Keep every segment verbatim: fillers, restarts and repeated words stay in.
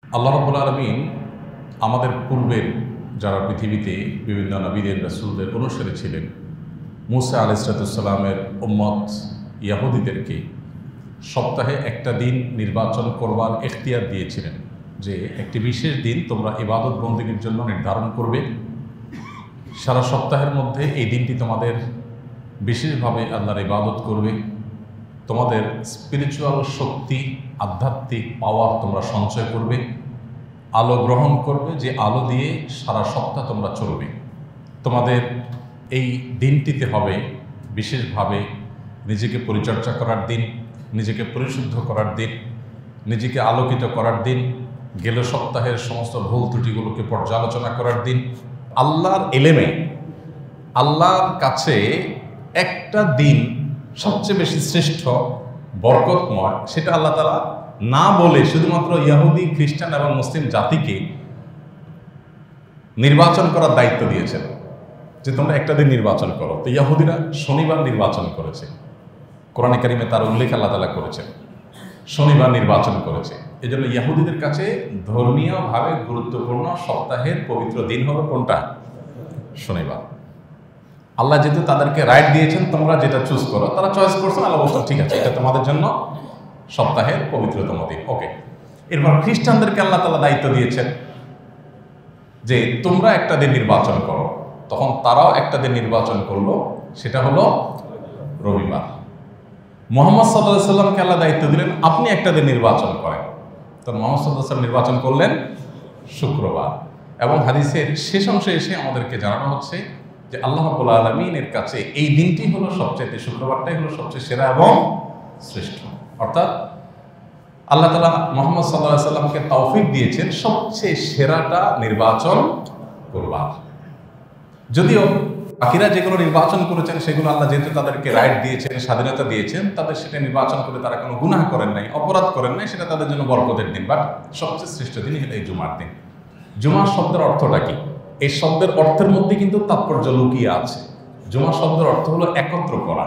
আল্লাহ রাব্বুল আলামিন আমাদের পূর্বের যারা পৃথিবীতে বিভিন্ন নবীদের রাসূলদের অনুসারী ছিলেন, মূসা আলাইহিসসালামের উম্মত ইয়াহুদীদেরকে সপ্তাহে একটা দিন নির্বাচন করবার এখতিয়ার দিয়েছিলেন যে একটি বিশেষ দিন তোমরা ইবাদত বন্দেগীর জন্য নির্ধারণ করবে। সারা সপ্তাহের মধ্যে এই দিনটি তোমাদের বিশেষভাবে আল্লাহর ইবাদত করবে, তোমাদের স্পিরিচুয়াল শক্তি, আধ্যাত্মিক পাওয়ার তোমরা সঞ্চয় করবে, আলো গ্রহণ করবে, যে আলো দিয়ে সারা সপ্তাহ তোমরা চলবে। তোমাদের এই দিনটিতে হবে বিশেষভাবে নিজেকে পরিচর্যা করার দিন, নিজেকে পরিশুদ্ধ করার দিন, নিজেকে আলোকিত করার দিন, গেল সপ্তাহের সমস্ত ভুল ত্রুটিগুলোকে পর্যালোচনা করার দিন। আল্লাহর এলেমে আল্লাহর কাছে একটা দিন সবচেয়ে বেশি শ্রেষ্ঠ, বরকতময়, সেটা আল্লাহ তাআলা না বলে শুধুমাত্র ইহুদি, খ্রিস্টান এবং মুসলিম জাতিকে নির্বাচন করার দায়িত্ব দিয়েছেন যে তোমরা একটা দিন নির্বাচন করো। তো ইহুদিরা শনিবার নির্বাচন করেছে, কোরআনে কারিমে তার উল্লেখ আল্লাহ তাআলা করেছেন, শনিবার নির্বাচন করেছে। এই জন্য ইহুদিদের কাছে ধর্মীয়ভাবে গুরুত্বপূর্ণ সপ্তাহের পবিত্র দিন হলো কোনটা? শনিবার। আল্লাহ যেহেতু তাদেরকে রাইট দিয়েছেন তোমরা যেটা চুজ করো, তারা চয়েস করছেন, আল্লাহ বলছেন ঠিক আছে, এটা তোমাদের জন্য সপ্তাহের পবিত্রতম দিন। ওকে। এরপর খ্রিস্টানদেরকে আল্লাহ তাআলা দায়িত্ব দিয়েছেন যে তোমরা একটা দিন নির্বাচন করো। তখন তারাও একটা দিন নির্বাচন করলো, সেটা হলো রবিবার। মুহাম্মদ সাল্লাল্লাহু আলাইহি সাল্লামকে আল্লাহ দায়িত্ব দিলেন আপনি একটা দিন নির্বাচন করেন। তো মুহাম্মদ সাল্লাল্লাহু আলাইহি সাল্লাম নির্বাচন করলেন শুক্রবার। এবং হাদিসের শেষ অংশে এসে আমাদেরকে জানানো হচ্ছে যে আল্লাহ রাব্বুল আলামিনের কাছে এই দিনটি হলো সবচেয়ে, শুক্রবারটাই হলো সবচেয়ে সেরা এবং শ্রেষ্ঠ। অর্থাৎ আল্লাহ তাআলা মুহাম্মদ সাল্লাল্লাহু আলাইহি সাল্লামকে তৌফিক দিয়েছেন সবচেয়ে সেরাটা নির্বাচন করবার। যদিও বাকিরা যেগুলো নির্বাচন করেছেন সেগুলো আল্লাহ যেহেতু তাদেরকে রাইট দিয়েছেন, স্বাধীনতা দিয়েছেন, তাদের সেটা নির্বাচন করে তারা কোনো গুনাহ করেন নাই, অপরাধ করেন নাই, সেটা তাদের জন্য বরকতের দিন। বাট সবচেয়ে শ্রেষ্ঠ দিনই হলো এই জুমার দিন। জুমার শব্দের অর্থটা কি? এই শব্দের অর্থের মধ্যে কিন্তু তাৎপর্য লুকিয়ে আছে। জুমা শব্দের অর্থ হলো একত্র করা।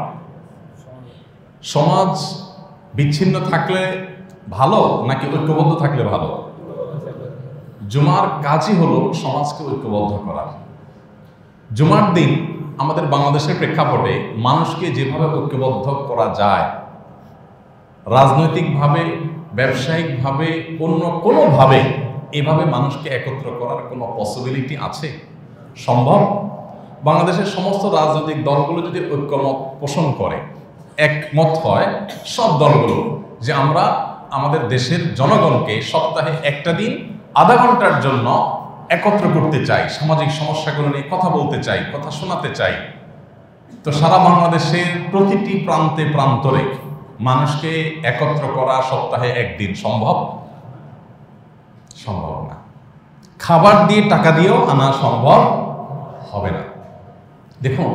সমাজ বিচ্ছিন্ন থাকলে ভালো নাকি ঐক্যবদ্ধ থাকলে ভালো? জুমার কাজই হলো সমাজকে ঐক্যবদ্ধ করা। জুমার দিন আমাদের বাংলাদেশের প্রেক্ষাপটে মানুষকে যেভাবে ঐক্যবদ্ধ করা যায়, রাজনৈতিকভাবে, ব্যবসায়িকভাবে, অন্য কোনোভাবে এভাবে মানুষকে একত্র করার কোনো পসিবিলিটি আছে? সম্ভব? বাংলাদেশের সমস্ত রাজনৈতিক দলগুলো যদি ঐক্যমত পোষণ করে, একমত হয় সব দলগুলো যে আমরা আমাদের দেশের জনগণকে সপ্তাহে একটা দিন আধা ঘন্টার জন্য একত্র করতে চাই, সামাজিক সমস্যাগুলো নিয়ে কথা বলতে চাই, কথা শোনাতে চাই, তো সারা বাংলাদেশের প্রতিটি প্রান্তে প্রান্তরে মানুষকে একত্র করা সপ্তাহে একদিন সম্ভব? সম্ভব না। খাবার দিয়ে, টাকা দিয়েও আনা সম্ভব হবে না। দেখুন,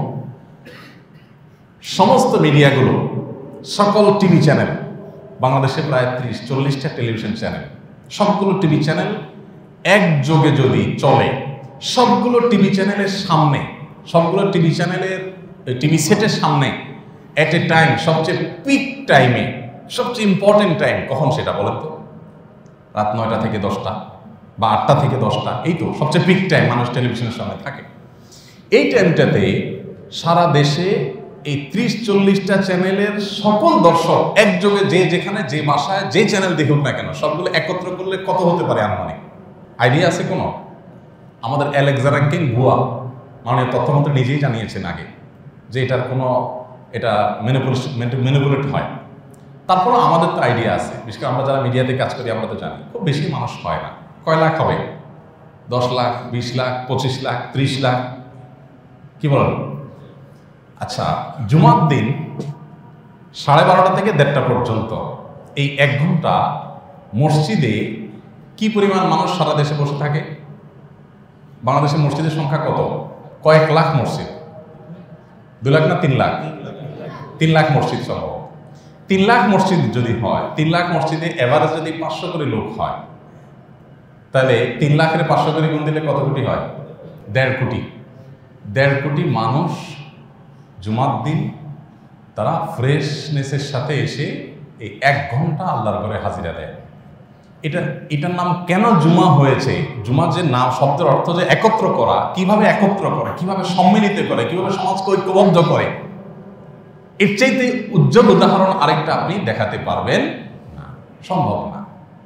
সমস্ত মিডিয়াগুলো, সকল টিভি চ্যানেল, বাংলাদেশে প্রায় ত্রিশ চল্লিশটা টেলিভিশন চ্যানেল, সবগুলো টিভি চ্যানেল একযোগে যদি চলে, সবগুলো টিভি চ্যানেলের সামনে, সবগুলো টিভি চ্যানেলের টিভি সেটের সামনে এট এ টাইম, সবচেয়ে পিক টাইমে, সবচেয়ে ইম্পর্টেন্ট টাইম কখন সেটা বলেন তো? রাত নয়টা থেকে দশটা বা আটটা থেকে দশটা, এই তো সবচেয়ে পিক টাইম মানুষ টেলিভিশনের সামনে থাকে। এই টাইমটাতে সারা দেশে এই ত্রিশ চল্লিশটা চ্যানেলের সকল দর্শক একযোগে, যে যেখানে যে ভাষায় যে চ্যানেল দেখুক না কেন, সবগুলো একত্র করলে কত হতে পারে আনুমানিক আইডিয়া আছে কোনো? আমাদের অ্যালেক্সা র্যাঙ্কিং ভুয়া, মাননীয় তথ্যমন্ত্রী নিজেই জানিয়েছেন আগে যে এটার কোনো, এটা ম্যানিপুলেট হয়। তারপরও আমাদের তো আইডিয়া আছে, বিশেষ করে আমরা যারা মিডিয়াতে কাজ করি আমরা তো জানি খুব বেশি মানুষ হয় না। কয় লাখ হবে? দশ লাখ, বিশ লাখ, পঁচিশ লাখ, ত্রিশ লাখ, কি বলেন? আচ্ছা, জুমার দিন সাড়ে বারোটা থেকে দেড়টা পর্যন্ত এই এক ঘন্টা মসজিদে কি পরিমাণ মানুষ সারা দেশে বসে থাকে? বাংলাদেশের মসজিদের সংখ্যা কত? কয়েক লাখ মসজিদ। দুই লাখ না তিন লাখ? তিন লাখ মসজিদ সম্ভব। তিন লাখ মসজিদ যদি হয়, তিন লাখ মসজিদে এভারেজ যদি পাঁচশো করে লোক হয়, তাহলে তিন লাখের পাঁচশো করে গুণ দিলে কত কোটি হয়? দেড় কোটি। দেড় কোটি মানুষ জুমার দিন তারা ফ্রেশনেসের সাথে এসে এই এক ঘন্টা আল্লাহর ঘরে হাজিরা দেয়। এটা এটার নাম কেন জুমা হয়েছে? জুমা যে নাম, শব্দের অর্থ যে একত্র করা, কিভাবে একত্র করে, কিভাবে সম্মিলিত করে, কিভাবে সমাজকে ঐক্যবদ্ধ করে, এর চাইতে উজ্জ্বল উদাহরণ আরেকটা আপনি দেখাতে পারবেন না, সম্ভব না।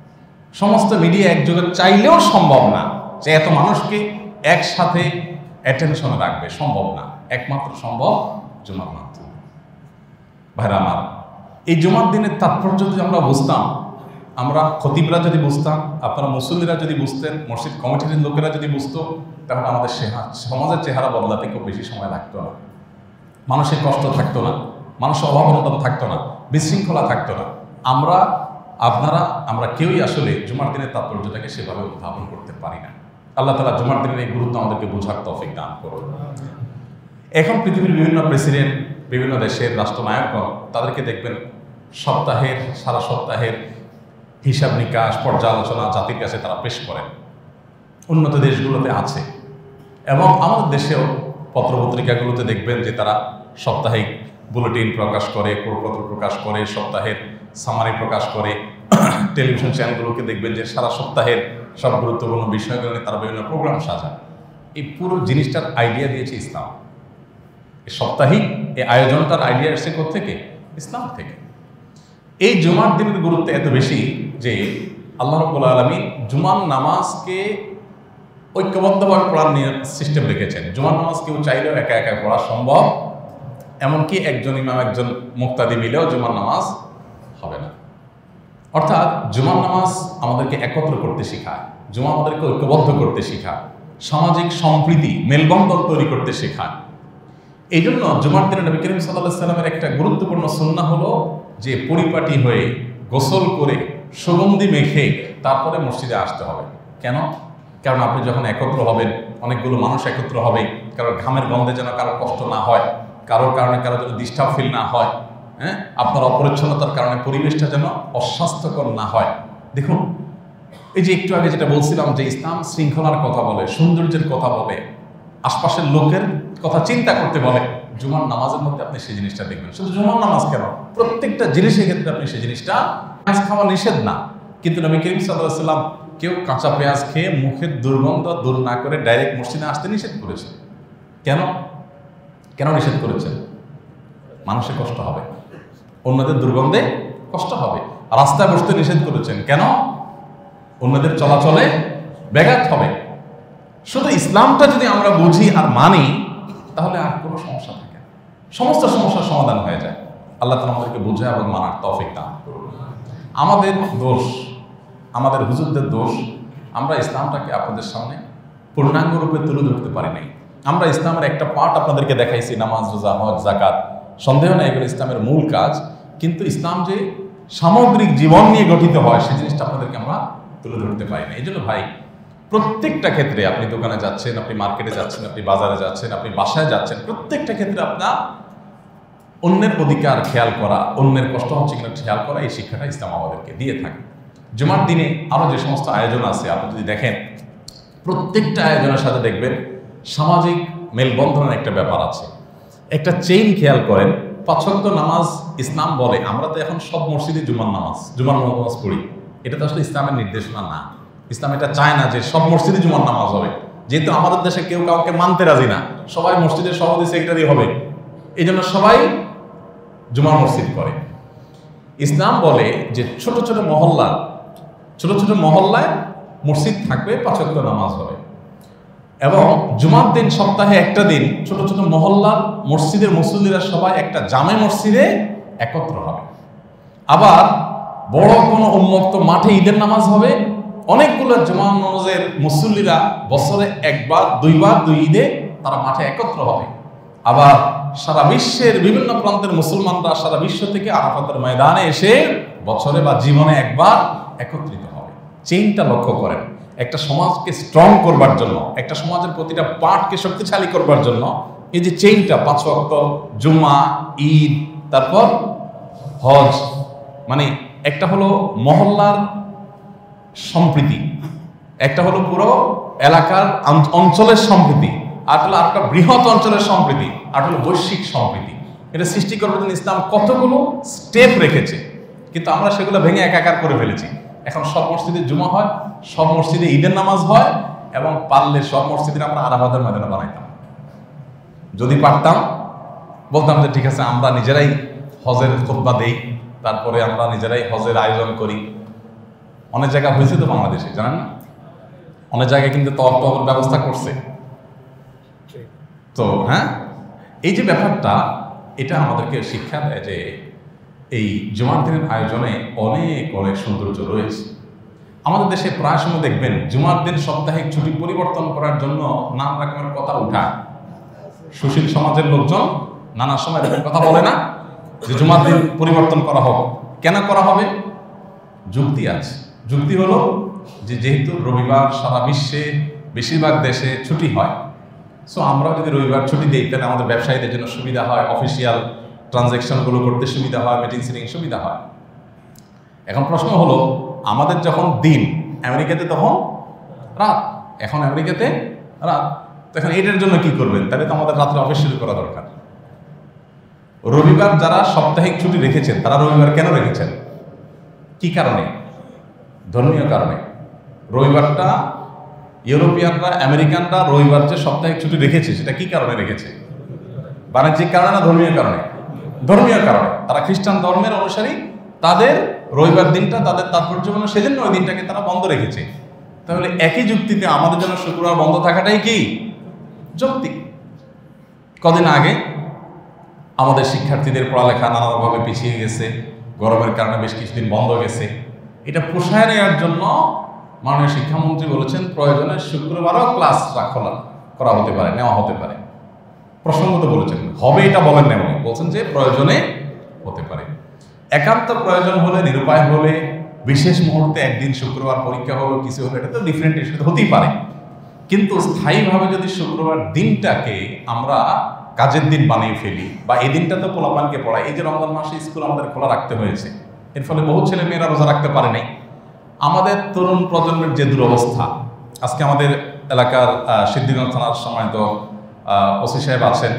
সমস্ত মিডিয়া একযোগে চাইলেও সম্ভব না যে এত মানুষকে একসাথে অ্যাটেনশনে রাখবে, সম্ভব না। একমাত্র সম্ভব জুমার মাধ্যমে। ভাইরা আমার, এই জুমার দিনের তাৎপর্য যদি আমরা বুঝতাম, আমরা খতিবরা যদি বুঝতাম, আপনারা মুসল্লিরা যদি বুঝতেন, মসজিদ কমিটির লোকেরা যদি বুঝতো, তাহলে আমাদের সমাজের চেহারা বদলাতে খুব বেশি সময় লাগতো না, মানুষের কষ্ট থাকতো না, মানুষের অভাব অনটন থাকতো না, বিশৃঙ্খলা থাকতো না। আমরা, আপনারা, আমরা কেউই আসলে জুমার দিনের তাৎপর্যটাকে সেভাবে উদ্ভাবন করতে পারি না। আল্লাহ তাআলা জুমার দিনের এই গুরুত্ব আমাদেরকে বোঝার তৌফিক দান করুন। এখন পৃথিবীর বিভিন্ন প্রেসিডেন্ট, বিভিন্ন দেশের রাষ্ট্রনায়কগণ, তাদেরকে দেখবেন সপ্তাহের, সারা সপ্তাহের হিসাব নিকাশ, পর্যালোচনা জাতির কাছে তারা পেশ করেন। উন্নত দেশগুলোতে আছে, এবং আমাদের দেশেও পত্রপত্রিকাগুলোতে দেখবেন যে তারা সাপ্তাহিক বুলেটিন প্রকাশ করে, প্রপত্র প্রকাশ করে, সপ্তাহের সামারি প্রকাশ করে। টেলিভিশন চ্যানেলগুলোকে দেখবেন যে সারা সপ্তাহের সব গুরুত্বপূর্ণ বিষয়গুলো নিয়ে তারা বিভিন্ন প্রোগ্রাম সাজায়। এই পুরো জিনিসটার আইডিয়া দিয়েছে ইসলাম। এই সাপ্তাহিক এই আয়োজনটার আইডিয়া এসেছে কোত্থেকে? ইসলাম থেকে। এই জুমার দিনের গুরুত্ব এত বেশি যে আল্লাহ রাব্বুল আলামিন জুমার নামাজকে ঐক্যবদ্ধভাবে পড়ার সিস্টেম রেখেছেন। জুমার নামাজ কেউ চাইলেও একা একা পড়া সম্ভব, এমনকি একজন ইমাম একজন মুক্তাদি মিলেও জুমার নামাজ হবে না। অর্থাৎ জুমার নামাজ আমাদেরকে একত্র করতে শেখায়, জুমা আমাদেরকে ঐক্যবদ্ধ করতে শেখায়, সামাজিক সম্প্রীতি, মেলবন্ধন তৈরি করতে শেখায়। এই জন্য জুমার দিনে নবী করিম সাল্লাল্লাহু আলাইহি সাল্লামের একটা গুরুত্বপূর্ণ সুন্নাহ হলো যে পরিপাটি হয়ে গোসল করে সুগন্ধি মেখে তারপরে মসজিদে আসতে হবে। কেন? কারণ আপনি যখন একত্র হবেন, অনেকগুলো মানুষ একত্র হবে, কারোর ঘামের গন্ধে যেন কারো কষ্ট না হয়, কারোর কারণে কারো যেন ডিস্টার্ব ফিল না হয়, হ্যাঁ, আপনার অপরিচ্ছন্নতার কারণে পরিবেশটা যেন অস্বাস্থ্যকর না হয়। দেখুন, এই যে একটু আগে যেটা বলছিলাম যে ইসলাম শৃঙ্খলার কথা বলে, সৌন্দর্যের কথা বলে, আশপাশের লোকের কথা চিন্তা করতে বলে, জুমার নামাজের মধ্যে আপনি সেই জিনিসটা দেখবেন। শুধু জুমার নামাজ কেন, প্রত্যেকটা জিনিসের ক্ষেত্রে আপনি সেই জিনিসটা, পেঁয়াজ খাওয়া নিষেধ না, কিন্তু নবী করিম সাল্লাল্লাহু আলাইহি ওয়াসাল্লাম কেউ কাঁচা পেঁয়াজ খেয়ে মুখের দুর্গন্ধ দূর না করে ডাইরেক্ট মসজিদে আসতে নিষেধ করেছে। কেন? কেন নিষেধ করেছেন? মানুষের কষ্ট হবে, অন্যদের দুর্গন্ধে কষ্ট হবে। রাস্তায় বসতে নিষেধ করেছেন কেন? অন্যদের চলাচলে ব্যাঘাত হবে। শুধু ইসলামটা যদি আমরা বুঝি আর মানি, তাহলে আর কোনো সমস্যা থাকে না, সমস্ত সমস্যার সমাধান হয়ে যায়। আল্লাহ তাআলা আমাদেরকে বুঝে এবং মানার তৌফিক দান করুন। আমাদের দোষ, আমাদের হুজুরদের দোষ, আমরা ইসলামটাকে আপনাদের সামনে পূর্ণাঙ্গ রূপে তুলে ধরতে পারি নাই। আমরা ইসলামের একটা পার্ট আপনাদেরকে দেখাইছি, নামাজ, রোজা, হজ, যাকাত, সন্দেহ নেই এগুলো ইসলামের মূল কাজ, কিন্তু ইসলাম যে সামগ্রিক জীবন নিয়ে গঠিত হয় সেই জিনিসটা আপনাদেরকে আমরা তুলে ধরতে পারি না। এই জন্য ভাই, প্রত্যেকটা ক্ষেত্রে আপনি দোকানে যাচ্ছেন, আপনি মার্কেটে যাচ্ছেন, আপনি বাজারে যাচ্ছেন, আপনি বাসায় যাচ্ছেন, প্রত্যেকটা ক্ষেত্রে আপনার অন্যের অধিকার খেয়াল করা, অন্যের কষ্ট হচ্ছে কিনা খেয়াল করা, এই শিক্ষাটা ইসলাম আমাদেরকে দিয়ে থাকে। জুমার দিনে আরও যে সমস্ত আয়োজন আছে, আপনি যদি দেখেন প্রত্যেকটা আয়োজনের সাথে দেখবেন সামাজিক মেলবন্ধনের একটা ব্যাপার আছে, একটা চেইন খেয়াল করেন। পাঁচ ওয়াক্ত নামাজ ইসলাম বলে, আমরা তো এখন সব মসজিদে জুমার নামাজ জুমার নামাজ পড়ি, এটা তো আসলে ইসলামের নির্দেশনা না। ইসলাম এটা চায় না যে সব মসজিদে জুমার নামাজ হবে, যেহেতু আমাদের দেশে কেউ কাউকে মানতে রাজি না, সবাই মসজিদের সভাপতি সেক্রেটারি হবে, এই জন্য সবাই জুমার মসজিদ করে। ইসলাম বলে যে ছোট ছোট মহল্লা, ছোট ছোট মহল্লায় মসজিদ থাকবে, পাঁচ ওয়াক্ত নামাজ হবে, এবং জুমার দিন সপ্তাহে একটা দিন ছোট ছোট মহল্লার মসজিদের মুসল্লিরা সবাই একটা জামে মসজিদে একত্র হবে। আবার বড় কোনো উন্মুক্ত মাঠে ঈদের নামাজ হবে, অনেকগুলো জুমা নামাজের মুসল্লিরা বছরে একবার দুইবার দুই ঈদে তারা মাঠে একত্র হবে। আবার সারা বিশ্বের বিভিন্ন প্রান্তের মুসলমানরা সারা বিশ্ব থেকে আরাফাতের ময়দানে এসে বছরে বা জীবনে একবার একত্রিত হবে। চেইনটা লক্ষ্য করেন, একটা সমাজকে স্ট্রং করবার জন্য, একটা সমাজের প্রতিটা পার্টকে শক্তিশালী করবার জন্য এই যে চেইনটা, পাঁচ ওয়াক্ত, জুমা, ঈদ, তারপর হজ, মানে একটা হলো মহল্লার সম্প্রীতি, একটা হলো পুরো এলাকার অঞ্চলের সম্প্রীতি, আর হলো আরেকটা বৃহৎ অঞ্চলের সম্প্রীতি, আর হলো বৈশ্বিক সম্প্রীতি। এটা সৃষ্টি করবার জন্য ইসলাম কতগুলো স্টেপ রেখেছে, কিন্তু আমরা সেগুলো ভেঙে একাকার করে ফেলেছি। এখন সব মসজিদে জুমা হয়, সব মসজিদে ঈদের নামাজ হয়, এবং পারলে সব মসজিদে আমরা আরাফাতের ময়দানে বানাইতাম। যদি পারতাম বলতাম যে ঠিক আছে আমরা নিজেরাই হজের খুতবা দেই, তারপরে আমরা নিজেরাই হজের আয়োজন করি। অনেক জায়গা হয়েছে তো বাংলাদেশে, জানেন না? অনেক জায়গায় কিন্তু তওয়াফ টওয়াফের ব্যবস্থা করছে। তো হ্যাঁ, এই যে ব্যাপারটা, এটা আমাদেরকে শিক্ষা দেয় যে এই জুমার দিনের আয়োজনে অনেক অনেক সৌন্দর্য রয়েছে। আমাদের দেশে প্রায় সময় দেখবেন জুমার দিন সাপ্তাহিক ছুটি পরিবর্তন করার জন্য নানা রকমের কথা উঠায়। সুশীল সমাজের লোকজন নানা সময় এরকম কথা বলে না যে জুমার দিন পরিবর্তন করা হোক। কেন করা হবে? যুক্তি আছে। যুক্তি হলো যে যেহেতু রবিবার সারা বিশ্বে বেশিরভাগ দেশে ছুটি হয়, সো আমরা যদি রবিবার ছুটি দিই তাহলে আমাদের ব্যবসায়ীদের জন্য সুবিধা হয়, অফিসিয়াল ট্রানজ্যাকশনগুলো করতে সুবিধা হয়, মিটিং সিটিং সুবিধা হয়। এখন প্রশ্ন হলো, আমাদের যখন দিন, আমেরিকাতে তখন রাত, এখন আমেরিকাতে রাত, তখন এটার জন্য কি করবেন? তাহলে তো আমাদের রাত্রে অফিস শুরু করা দরকার। রবিবার যারা সাপ্তাহিক ছুটি রেখেছেন তারা রবিবার কেন রেখেছেন? কি কারণে? ধর্মীয় কারণে। রবিবারটা ইউরোপিয়ানরা, আমেরিকানরা রবিবার যে সাপ্তাহিক ছুটি রেখেছে সেটা কি কারণে রেখেছে? বাণিজ্যিক কারণে না ধর্মীয় কারণে? ধর্মীয় কারণে। তারা খ্রিস্টান ধর্মের অনুসারী, তাদের রবিবার দিনটা তাদের তাৎপর্যপূর্ণ, সেজন্য ওই দিনটাকে তারা বন্ধ রেখেছে। তাহলে একই যুক্তিতে আমাদের জন্য শুক্রবার বন্ধ থাকাটাই কি যৌক্তিক? কদিন আগে আমাদের শিক্ষার্থীদের পড়ালেখা নানাভাবে পিছিয়ে গেছে, গরমের কারণে বেশ কিছুদিন বন্ধ গেছে। এটা পোষায় নেওয়ার জন্য মাননীয় শিক্ষামন্ত্রী বলেছেন প্রয়োজনে শুক্রবারও ক্লাস খোলা করা হতে পারে, নেওয়া হতে পারে। প্রসঙ্গত বলেছেন, হবে এটা বলেন না, এমন বলছেন যে প্রয়োজনে হতে পারে। একান্ত প্রয়োজন হলে, নিরুপায় হলে, বিশেষ মুহূর্তে একদিন শুক্রবার পরীক্ষা হলো, কিছু হলো, এটা তো ডিফারেন্ট ইস্যু হতেই পারে। কিন্তু স্থায়ীভাবে যদি শুক্রবার দিনটাকে আমরা কাজের দিন বানিয়ে ফেলি, বা এই দিনটা তো পোলাপানকে পড়ায়, এই যে রমজান মাসে স্কুল আমাদের খোলা রাখতে হয়েছে, এর ফলে বহু ছেলে মেয়েরা রোজা রাখতে পারে নাই। আমাদের তরুণ প্রজন্মের যে দুরবস্থা, আজকে আমাদের এলাকার সিদ্ধিগঞ্জ থানার সময় তো ওসি সাহেব আছেন,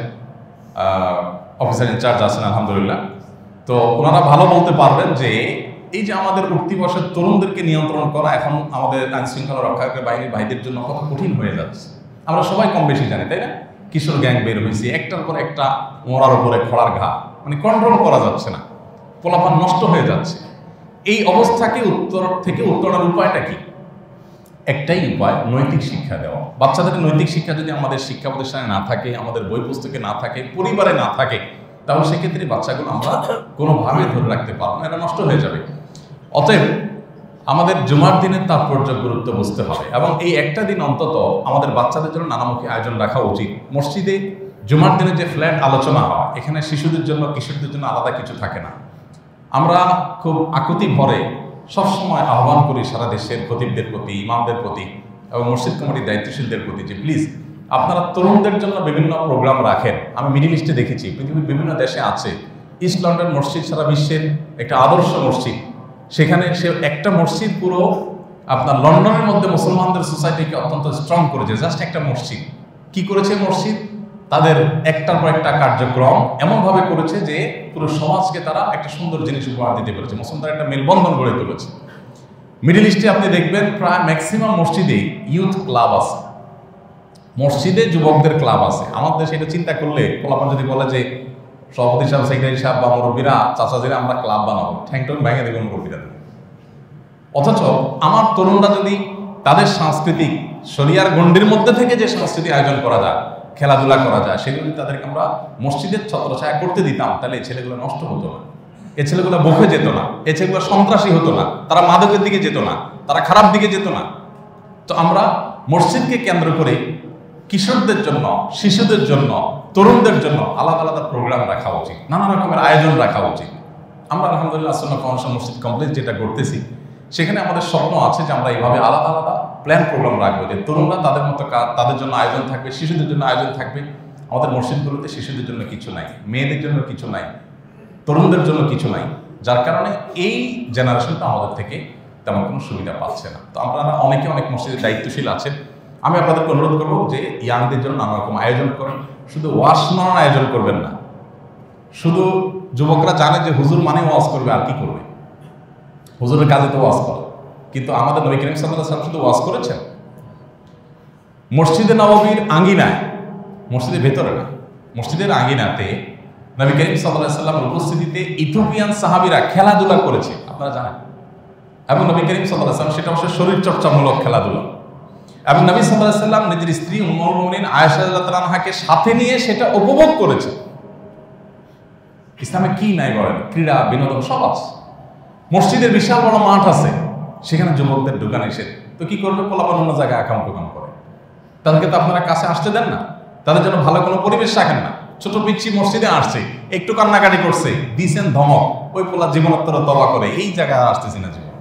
অফিসার ইনচার্জ আছেন আলহামদুলিল্লাহ। তো ওনারা ভালো বলতে পারবেন যে এই যে আমাদের উঠতি বয়সের তরুণদেরকে নিয়ন্ত্রণ করা এখন আমাদের আইন শৃঙ্খলা রক্ষাকারী বাহিনীর ভাইদের জন্য কত কঠিন হয়ে যাচ্ছে। আমরা সবাই কম বেশি জানি, তাই না? কিশোর গ্যাং বের হয়েছে, একটার পর একটা মরার উপরে খড়ার ঘা, মানে কন্ট্রোল করা যাচ্ছে না, পোলাপান নষ্ট হয়ে যাচ্ছে। এই অবস্থাকে উত্তর থেকে উত্তরণের উপায়টা কি? একটাই উপায়, নৈতিক শিক্ষা দেওয়া। বাচ্চাদের নৈতিক শিক্ষা যদি আমাদের শিক্ষা প্রতিষ্ঠানে না থাকে, আমাদের বই পুস্তকে না থাকে, পরিবারে না থাকে, তাহলে সেক্ষেত্রে বাচ্চাগুলো আমরা কোনোভাবে ধরে রাখতে পারবো না, এরা নষ্ট হয়ে যাবে। অতএব আমাদের জুমার দিনের তাৎপর্য গুরুত্ব বুঝতে হবে, এবং এই একটা দিন অন্তত আমাদের বাচ্চাদের জন্য নানামুখী আয়োজন রাখা উচিত। মসজিদে জুমার দিনে যে ফ্ল্যাট আলোচনা হয়, এখানে শিশুদের জন্য, কিশোরদের জন্য আলাদা কিছু থাকে না। আমরা খুব আকুতি ভরে সবসময় আহ্বান করি সারা দেশের খতিবদের প্রতি, ইমামদের প্রতি এবং মসজিদ কমিটির দায়িত্বশীলদের প্রতি যে প্লিজ আপনারা তরুণদের জন্য বিভিন্ন প্রোগ্রাম রাখেন। আমি মিডিল ইস্টে দেখেছি, পৃথিবীর বিভিন্ন দেশে আছে। ইস্ট লন্ডন মসজিদ সারা বিশ্বের একটা আদর্শ মসজিদ। সেখানে সে একটা মসজিদ পুরো আপনার লন্ডনের মধ্যে মুসলমানদের সোসাইটিকে অত্যন্ত স্ট্রং করেছে। জাস্ট একটা মসজিদ কি করেছে? মসজিদ তাদের একটার পর একটা কার্যক্রম এমনভাবে করেছে যে পুরো সমাজকে তারা একটা সুন্দর জিনিস উপহার দিতে পেরেছে, মুসলমানদের একটা মেলবন্ধন গড়ে তুলেছে। মিডিল ইস্টে আপনি দেখবেন প্রায় ম্যাক্সিমাম মসজিদে ইউথ ক্লাব আছে, মসজিদে যুবকদের ক্লাব আছে। আমার দেশে এটা চিন্তা করলে পোলাপান যদি বলে যে সভাপতি সাহেব, সেক্রেটারি সাহেব বা মুরব্বীরা, চাচাজিরা আমরা ক্লাব বানাবো, ঠ্যাংটন ভেঙে দেবেন মুরব্বীরা। অথচ আমার তরুণরা যদি তাদের সাংস্কৃতিক শরিয়ার গণ্ডির মধ্যে থেকে যে সাংস্কৃতিক আয়োজন করা যায়, খেলাধুলা করা যায়, সেগুলো যদি তাদেরকে আমরা মসজিদের ছত্রছায়া করতে দিতাম, তাহলে এই ছেলেগুলো নষ্ট হতো না, এ ছেলেগুলো বকে যেত না, এ ছেলেগুলো সন্ত্রাসী হতো না, তারা মাদকের দিকে যেত না, তারা খারাপ দিকে যেত না। তো আমরা মসজিদকে কেন্দ্র করে কিশোরদের জন্য, শিশুদের জন্য, তরুণদের জন্য আলাদা আলাদা প্রোগ্রাম রাখা উচিত, নানা রকমের আয়োজন রাখা উচিত। আমরা আলহামদুলিল্লাহ আসন্ন ফাউন্ডেশন মসজিদ কমপ্লেক্স যেটা করতেছি, সেখানে আমাদের স্বপ্ন আছে যে আমরা এইভাবে আলাদা আলাদা প্ল্যান প্রোগ্রাম রাখবো, যে তরুণরা তাদের মতো তাদের জন্য আয়োজন থাকবে, শিশুদের জন্য আয়োজন থাকবে। আমাদের মসজিদগুলোতে শিশুদের জন্য কিছু নাই, মেয়েদের জন্য কিছু নাই, তরুণদের জন্য কিছু নাই, যার কারণে এই জেনারেশনটা আমাদের থেকে তেমন কোনো সুবিধা পাচ্ছে না। তো আপনারা অনেকে অনেক মসজিদের দায়িত্বশীল আছেন, আমি আপনাদেরকে অনুরোধ করবো যে ইয়াংদের জন্য নানা রকম আয়োজন করেন। শুধু ওয়াজ শোনানোর আয়োজন করবেন না। শুধু যুবকরা জানে যে হুজুর মানে ওয়াজ করবে, আর কি করবে? হুজুরের কাজে তো ওয়াজ করে, কিন্তু আমাদের নবী করিম সাল্লাল্লাহু আলাইহি ওয়াসাল্লাম শুধু ওয়াজ করেছেন মসজিদে নববীর আঙ্গিনায়, মসজিদের ভেতরে না, মসজিদের আঙ্গিনাতে নবী করিম সাল্লাল্লাহু আলাইহি ওয়াসাল্লামের উপস্থিতিতে ইথিওপিয়ান সাহাবীরা খেলাধুলা করেছে, আপনারা জানেন। এবং নবী করিম সাল্লাল্লাহু আলাইহি ওয়াসাল্লাম সেটা অবশ্য শরীর চর্চামূলক খেলাধুলা, এবং নবী সাল্লাল্লাহু আলাইহি ওয়াসাল্লাম নিজের স্ত্রী উম্মুল মুমিনিন আয়েশা রাদিয়াল্লাহু তাআলা আনহাকে সাথে নিয়ে সেটা উপভোগ করেছে। ইসলামে কি নাই বলেন, ক্রীড়া বিনোদন সব আছে। মসজিদের বিশাল বড় মাঠ আছে, সেখানে যুবকদের ঢোকা নিষেধ, তো কি করবে? পোলাপান অন্য জায়গায় আকাম কুকাম করে, তাদেরকে তো আপনারা কাছে আসতে দেন না, তাদের জন্য ভালো কোনো পরিবেশ রাখেন না। ছোট পিচ্ছি মসজিদে আসছে, একটু কান্নাকাটি করছে, দিছেন ধমক, ওই পোলা জীবনোত্তর তবা করে এই জায়গায় আসতেছি না জীবন।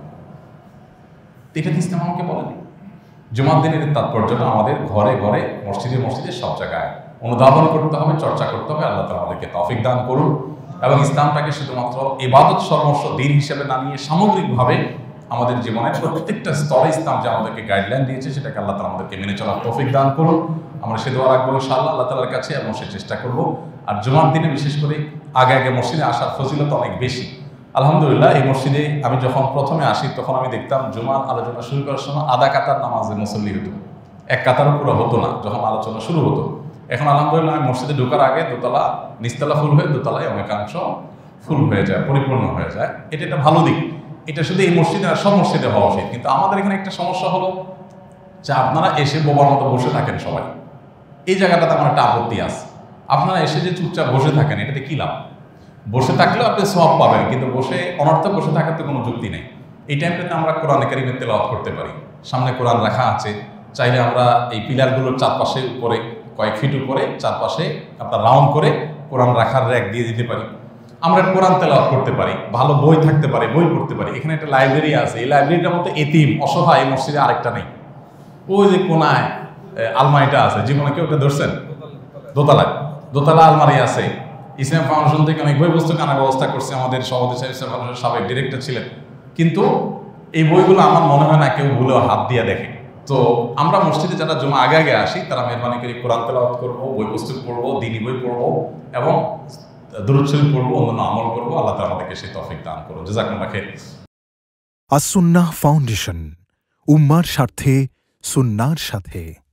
এটা ইসলাম আমাকে বলেনি। জুমার দিনের তাৎপর্যটা আমাদের ঘরে ঘরে, মসজিদে মসজিদে সব জায়গায় অনুধাবন করতে হবে, চর্চা করতে হবে। আল্লাহ তাআলা আমাদেরকে তৌফিক দান করুন এবং ইসলামটাকে শুধুমাত্র ইবাদত সর্বস্ব দিন হিসেবে না নিয়ে সামগ্রিকভাবে আমাদের জীবনের প্রত্যেকটা স্তরে ইসলাম যে আমাদেরকে গাইডলাইন দিয়েছে সেটাকে আল্লাহ তাআলা আমাদেরকে মেনে চলার তৌফিক দান করুন। আমরা সে দোয়া রাখবো ইনশাআল্লাহ আল্লাহ তাআলার কাছে এবং সে চেষ্টা করব। আর জুমার দিনে বিশেষ করে আগে আগে মসজিদে আসার ফজিলত অনেক বেশি। আলহামদুলিল্লাহ, এই মসজিদে আমি যখন প্রথমে আসি তখন আমি দেখতাম জুমার আলোচনা শুরু করার সময় আধা কাতার নামাজে মুসল্লি হতো, এক কাতারও পুরো হতো না যখন আলোচনা শুরু হতো। এখন আলহামদুলিল্লাহ আমি মসজিদে ঢোকার আগে দোতলা নিচতলা ফুল হয়ে দোতলায় অনেকাংশ ফুল হয়ে যায়, পরিপূর্ণ হয়ে যায়। এটা একটা ভালো দিক। এটা শুধু এই মসজিদে আর সব মসজিদে হওয়া উচিত। কিন্তু আমাদের এখানে একটা সমস্যা হলো যে আপনারা এসে বোবার মতো বসে থাকেন সবাই, এই জায়গাটাতে আমার একটা আপত্তি আছে। আপনারা এসে যে চুপচাপ বসে থাকেন, এটাতে কি লাভ? বসে থাকলেও আপনি সওয়াব পাবেন, কিন্তু বসে অনর্থক বসে থাকার তো কোনো যুক্তি নেই। এই টাইমটাতে আমরা কোরআনে কারিমের তেলাওয়াত করতে পারি, সামনে কোরআন রাখা আছে, চাইলে আমরা এই পিলারগুলোর চারপাশে উপরে কয়েক ফিট উপরে চারপাশে আপনার রাউন্ড করে কোরআন রাখার র্যাক দিয়ে দিতে পারি, আমরা কোরআন তেলাওয়াত করতে পারি, ভালো বই থাকতে পারে, বই পড়তে পারি। এখানে একটা লাইব্রেরি আছে, এই লাইব্রেরিটার মতো এতিম অসহায় এই মসজিদে আরেকটা নেই। ওই যে কোনায় আলমারিটা আছে, জীবনে কেউ ওটা ধরছেন? দোতলায় দোতলা আলমারি আছে। ইসলাম ফাউন্ডেশন থেকে অনেক বই পুস্তক আনার ব্যবস্থা করছে, আমাদের সভাপতি সাহেব ইসলাম ফাউন্ডেশনের সাবেক ডিরেক্টর ছিলেন। কিন্তু এই বইগুলো আমার মনে হয় না কেউ ভুলেও হাত দিয়ে দেখে। তো আমরা মসজিদে যারা জমা আগে আগে আসি তারা মেহরবানি করে কোরআন তেলাওয়াত করবো, বই পুস্তক পড়বো, দ্বীনি বই পড়বো এবং দুরূদ শরীফ পড়বো, অন্যান্য আমল করবো। আল্লাহ তাআলা আমাদেরকে সেই তৌফিক দান করুন। জাযাকুমুল্লাহ খাইর। আস-সুন্নাহ ফাউন্ডেশন, উম্মার স্বার্থে সুন্নাহর সাথে।